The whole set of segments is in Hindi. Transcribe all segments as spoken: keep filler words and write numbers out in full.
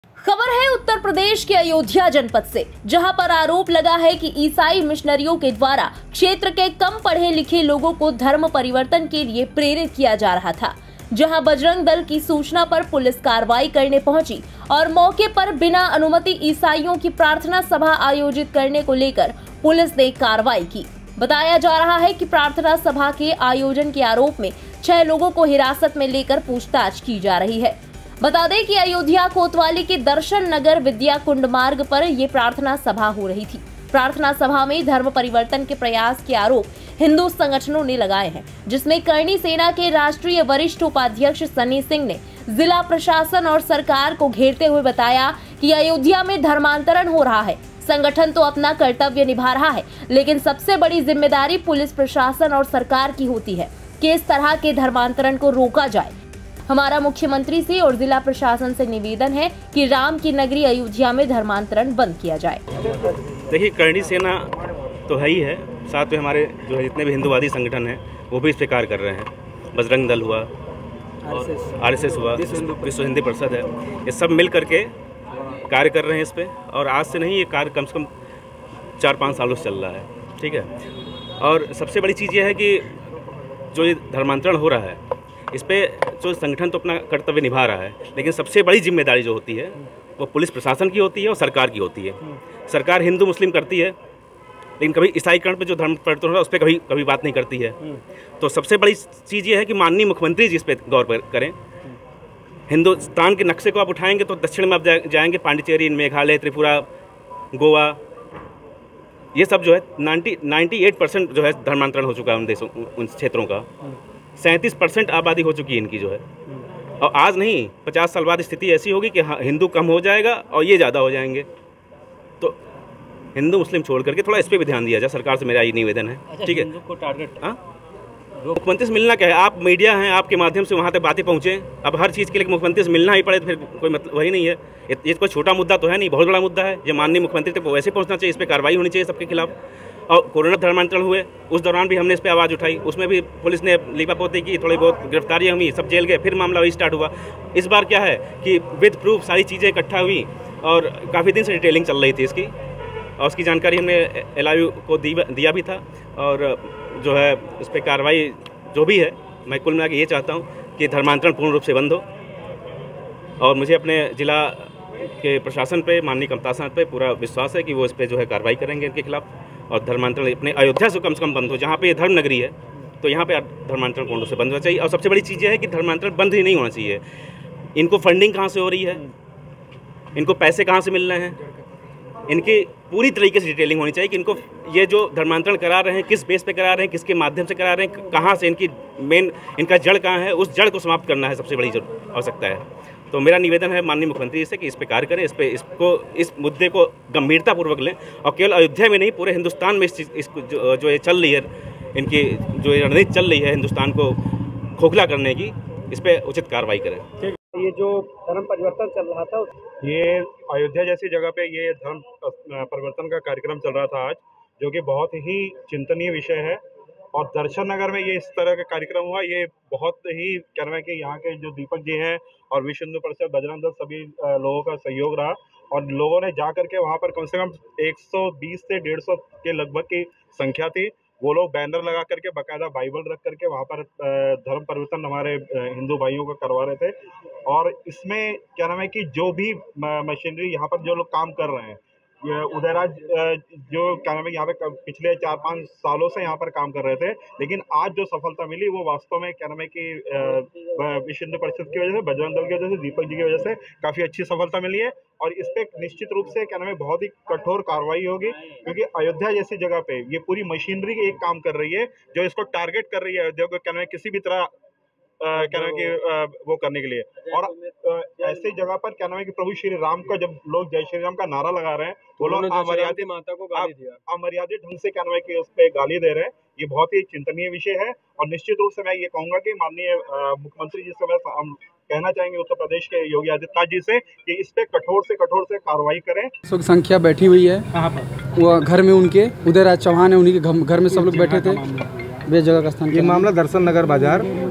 खबर है उत्तर प्रदेश के अयोध्या जनपद से, जहां पर आरोप लगा है कि ईसाई मिशनरियों के द्वारा क्षेत्र के कम पढ़े लिखे लोगों को धर्म परिवर्तन के लिए प्रेरित किया जा रहा था। जहां बजरंग दल की सूचना पर पुलिस कार्रवाई करने पहुंची और मौके पर बिना अनुमति ईसाइयों की प्रार्थना सभा आयोजित करने को लेकर पुलिस ने कार्रवाई की। बताया जा रहा है कि प्रार्थना सभा के आयोजन के आरोप में छह लोगों को हिरासत में लेकर पूछताछ की जा रही है। बता दें कि अयोध्या कोतवाली के दर्शन नगर विद्या कुंड मार्ग पर ये प्रार्थना सभा हो रही थी। प्रार्थना सभा में धर्म परिवर्तन के प्रयास के आरोप हिंदू संगठनों ने लगाए हैं, जिसमें करणी सेना के राष्ट्रीय वरिष्ठ उपाध्यक्ष सन्नी सिंह ने जिला प्रशासन और सरकार को घेरते हुए बताया कि अयोध्या में धर्मांतरण हो रहा है। संगठन तो अपना कर्तव्य निभा रहा है, लेकिन सबसे बड़ी जिम्मेदारी पुलिस प्रशासन और सरकार की होती है कि इस तरह के धर्मांतरण को रोका जाए। हमारा मुख्यमंत्री से और जिला प्रशासन से निवेदन है कि राम की नगरी अयोध्या में धर्मांतरण बंद किया जाए। देखिए, करणी सेना तो है ही है, साथ में हमारे जो है जितने भी हिंदूवादी संगठन हैं वो भी इस पे कार्य कर रहे हैं। बजरंग दल हुआ, आर एस एस हुआ, विश्व हिंदी परिषद है, ये सब मिल करके कार्य कर रहे हैं इस पे। और आज से नहीं, ये कार्य कम से कम चार पाँच सालों से चल रहा है, ठीक है। और सबसे बड़ी चीज़ ये है कि जो ये धर्मांतरण हो रहा है, इस पे जो संगठन तो अपना कर्तव्य निभा रहा है, लेकिन सबसे बड़ी जिम्मेदारी जो होती है वो पुलिस प्रशासन की होती है और सरकार की होती है। सरकार हिंदू मुस्लिम करती है, लेकिन कभी ईसाईकरण पे जो धर्म परिवर्तन हो रहा है उस पर कभी कभी बात नहीं करती है। तो सबसे बड़ी चीज़ ये है कि माननीय मुख्यमंत्री जी इस पर गौर करें। हिंदुस्तान के नक्शे को आप उठाएंगे तो दक्षिण में आप जाएंगे, पांडिचेरी, मेघालय, त्रिपुरा, गोवा, ये सब जो है नाइन्टी नाइन्टी एट परसेंट जो है धर्मांतरण हो चुका है उन देशों, उन क्षेत्रों का। सैंतीस परसेंट आबादी हो चुकी है इनकी जो है। और आज नहीं, पचास साल बाद स्थिति ऐसी होगी कि हिंदू कम हो जाएगा और ये ज़्यादा हो जाएंगे। तो हिंदू मुस्लिम छोड़ करके थोड़ा इस पर भी ध्यान दिया जाए, सरकार से मेरा यही निवेदन है। अच्छा, ठीक है। को टारगेट हाँ मुख्यमंत्री से मिलना क्या है, आप मीडिया हैं, आपके माध्यम से वहाँ तक बातें पहुँचे। अब हर चीज़ के लिए मुख्यमंत्री से मिलना ही पड़े तो फिर कोई मतलब वही नहीं है। ये कोई छोटा मुद्दा तो है नहीं, बहुत बड़ा मुद्दा है। ये माननीय मुख्यमंत्री तक वैसे पहुँचना चाहिए, इस पर कार्रवाई होनी चाहिए सबके खिलाफ। और कोरोना धर्मांतरण हुए उस दौरान भी हमने इस पर आवाज़ उठाई, उसमें भी पुलिस ने लीपापोती की, थोड़ी बहुत गिरफ्तारियाँ हुई, सब जेल गए, फिर मामला वही स्टार्ट हुआ। इस बार क्या है कि विद प्रूफ सारी चीज़ें इकट्ठा हुई और काफ़ी दिन से डिटेलिंग चल रही थी इसकी, और उसकी जानकारी हमने एल आई यू को दी, दिया भी था। और जो है इस पर कार्रवाई जो भी है, मैं कुल मिला के ये चाहता हूँ कि धर्मांतरण पूर्ण रूप से बंद हो। और मुझे अपने ज़िला के प्रशासन पे, माननीय कमतासन पे पूरा विश्वास है कि वो इस पर जो है कार्रवाई करेंगे इनके खिलाफ, और धर्मांतरण अपने अयोध्या से कम से कम बंद हो। जहाँ पे ये धर्म नगरी है तो यहाँ पे धर्मांतरण पूर्ण रूप से बंद होना चाहिए। और सबसे बड़ी चीज़ है कि धर्मांतरण बंद ही नहीं होना चाहिए। इनको फंडिंग कहाँ से हो रही है, इनको पैसे कहाँ से मिल रहे हैं, इनकी पूरी तरीके से डिटेलिंग होनी चाहिए कि इनको ये जो धर्मांतरण करा रहे हैं किस बेस पे करा रहे हैं, किसके माध्यम से करा रहे हैं, कहाँ से इनकी मेन इनका जड़ कहाँ है, उस जड़ को समाप्त करना है सबसे बड़ी आवश्यकता है। तो मेरा निवेदन है माननीय मुख्यमंत्री से कि इस पे कार्य करें, इस पे इसको इस मुद्दे को गंभीरतापूर्वक लें, और केवल अयोध्या में नहीं पूरे हिंदुस्तान में इस चीज़ इस जो, जो ये चल रही है, इनकी जो रणनीति चल रही है हिंदुस्तान को खोखला करने की, इस पे उचित कार्रवाई करें। ये जो धर्म परिवर्तन चल रहा था, ये अयोध्या जैसी जगह पे ये धर्म परिवर्तन का कार्यक्रम चल रहा था आज, जो कि बहुत ही चिंतनीय विषय है। और दर्शन नगर में ये इस तरह का कार्यक्रम हुआ, ये बहुत ही क्या नाम है कि यहाँ के जो दीपक जी हैं और विश्व हिंदू परिषद, बजरंग दल, सभी लोगों का सहयोग रहा। और लोगों ने जा करके वहाँ पर कम से कम एक सौ बीस से डेढ़ सौ के लगभग की संख्या थी। वो लोग बैनर लगा करके, बाकायदा बाइबल रख करके वहाँ पर धर्म परिवर्तन हमारे हिंदू भाइयों का करवा रहे थे। और इसमें क्या नाम है कि जो भी मशीनरी यहाँ पर जो लोग काम कर रहे हैं, उदयराज जो क्या नाम है यहाँ पे पिछले चार पाँच सालों से यहाँ पर काम कर रहे थे, लेकिन आज जो सफलता मिली वो वास्तव में क्या नाम है कि विश्व हिंदू परिषद की वजह से, बजरंग दल की वजह से, दीपक जी की वजह से काफ़ी अच्छी सफलता मिली है। और इस पे निश्चित रूप से क्या नाम है बहुत ही कठोर कार्रवाई होगी, क्योंकि अयोध्या जैसी जगह पे ये पूरी मशीनरी एक काम कर रही है जो इसको टारगेट कर रही है अयोध्या को क्या नाम है किसी भी तरह क्या नाम है कि वो करने के लिए। और ऐसी जगह पर क्या नाम है कि प्रभु श्री राम का जब लोग जय श्री राम का नारा लगा रहे हैं, वो लोग अमर्यादित माता को गाली दिया, अमर्यादित ढंग से क्या नाम है कि उस पर गाली दे रहे हैं। ये बहुत ही चिंतनीय विषय है। और निश्चित रूप से मैं ये कहूंगा कि माननीय मुख्यमंत्री जी से हम कहना चाहेंगे, उत्तर प्रदेश के योगी आदित्यनाथ जी से, कि इस पे कठोर से कठोर से कार्रवाई करें। सब संख्या बैठी हुई है वो घर में, उनके उदयराज चौहान है, उन्हीं के घर में सब लोग बैठे थे। वे जगह का स्थान, ये मामला दर्शन नगर बाजार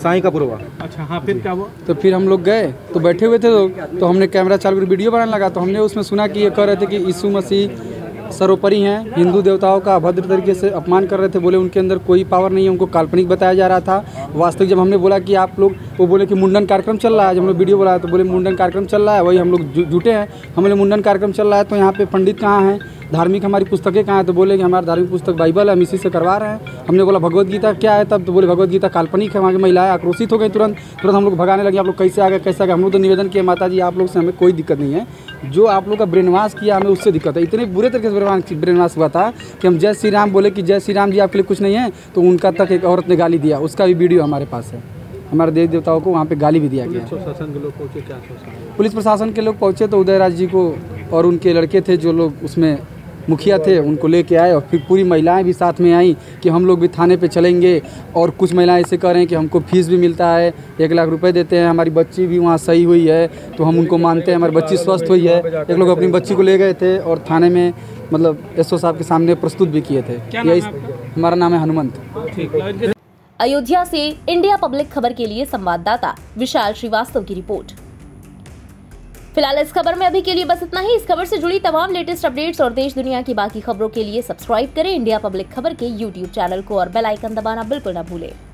साई का पुरवा। अच्छा हाँ, फिर क्या हुआ? तो फिर हम लोग गए तो बैठे हुए थे लोग, तो हमने कैमरा चालू कर वीडियो बनाने लगा, तो हमने उसमें सुना कि ये कह रहे थे कि यीशु मसीह सर्वोपरि हैं, हिंदू देवताओं का अभद्र तरीके से अपमान कर रहे थे, बोले उनके अंदर कोई पावर नहीं है, उनको काल्पनिक बताया जा रहा था। वास्तविक जब हमने बोला कि आप लोग, वो बोले कि मुंडन कार्यक्रम चल रहा है, जब हम लोग वीडियो बोला तो बोले मुंडन कार्यक्रम चल रहा है, वही हम लोग जुटे हैं। हमने मुंडन कार्यक्रम चल रहा है तो यहाँ पे पंडित कहाँ हैं, धार्मिक हमारी पुस्तकें कहाँ हैं, तो बोले कि हमारी धार्मिक पुस्तक बाइबल है, हम इसी से करवा रहे हैं। हमने बोला भगवत गीता क्या है तब, तो बोले भगवत गीता काल्पनिक है। वहाँ की महिलाएं आक्रोशित हो गई, तुरंत तुरंत हम लोग भगाने लगे, आप लोग कैसे आ गए कैसे आ गए। हम लोग तो निवेदन किया माता जी आप लोग से हमें कोई दिक्कत नहीं है, जो आप लोग का ब्रेनवाश किया हमें उससे दिक्कत है। इतने बुरे तरीके से ब्रेनवाश हुआ था कि हम जय श्री राम बोले कि जय श्री राम जी आपके लिए कुछ नहीं है, तो उनका तक एक औरत ने गाली दिया, उसका भी वीडियो हमारे पास है। हमारे देवी देवताओं को वहाँ पे गाली भी दिया गया। प्रशासन के लोग पहुँचे, क्या पुलिस प्रशासन के लोग पहुँचे तो उदयराज जी को और उनके लड़के थे जो लोग उसमें मुखिया थे, उनको लेके आए, और फिर पूरी महिलाएं भी साथ में आई कि हम लोग भी थाने पे चलेंगे। और कुछ महिलाएं ऐसे कह रहे हैं कि हमको फीस भी मिलता है, एक लाख रुपए देते हैं, हमारी बच्ची भी वहाँ सही हुई है तो हम उनको मानते हैं, हमारी बच्ची स्वस्थ हुई है। एक लोग अपनी बच्ची को ले गए थे और थाने में मतलब एस ओ साहब के सामने प्रस्तुत भी किए थे। यही हमारा नाम है हनुमंत। अयोध्या से इंडिया पब्लिक खबर के लिए संवाददाता विशाल श्रीवास्तव की रिपोर्ट। फिलहाल इस खबर में अभी के लिए बस इतना ही। इस खबर से जुड़ी तमाम लेटेस्ट अपडेट्स और देश दुनिया की बाकी खबरों के लिए सब्सक्राइब करें इंडिया पब्लिक खबर के यूट्यूब चैनल को और बेल आइकन दबाना बिल्कुल न भूलें।